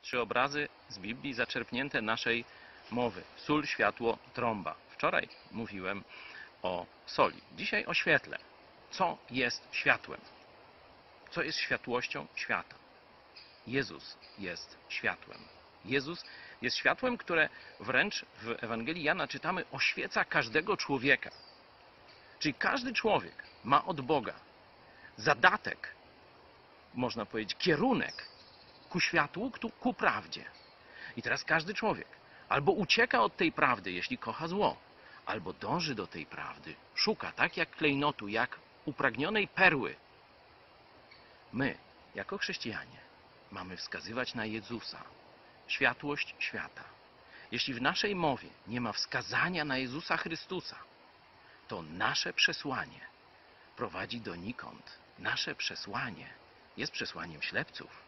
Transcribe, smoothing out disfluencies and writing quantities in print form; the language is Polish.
3 obrazy z Biblii zaczerpnięte naszej mowy. Sól, światło, trąba. Wczoraj mówiłem o soli. Dzisiaj o świetle. Co jest światłem? Co jest światłością świata? Jezus jest światłem. Jezus jest światłem, które wręcz w Ewangelii Jana czytamy oświeca każdego człowieka. Czyli każdy człowiek ma od Boga zadatek, można powiedzieć kierunek ku światłu, ku prawdzie. I teraz każdy człowiek albo ucieka od tej prawdy, jeśli kocha zło, albo dąży do tej prawdy, szuka, tak jak klejnotu, jak upragnionej perły. My, jako chrześcijanie, mamy wskazywać na Jezusa, światłość świata. Jeśli w naszej mowie nie ma wskazania na Jezusa Chrystusa, to nasze przesłanie prowadzi donikąd. Nasze przesłanie jest przesłaniem ślepców.